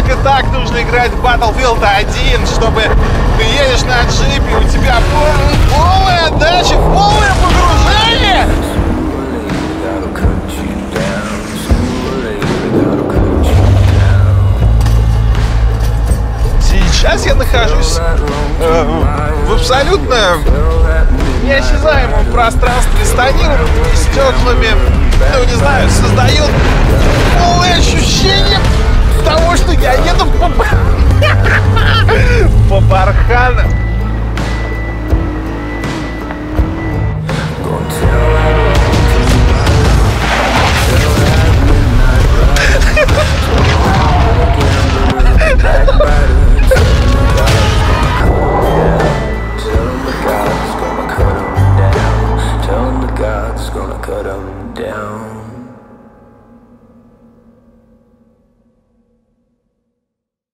только так нужно играть в Battlefield 1, чтобы ты едешь на джипе, у тебя полная отдача, полное погружение. Сейчас я нахожусь в абсолютно неосязаемом пространстве с тонированными стеклами. Ну, не знаю, создает полное ощущение того, что я еду по барханам. Cut 'em down.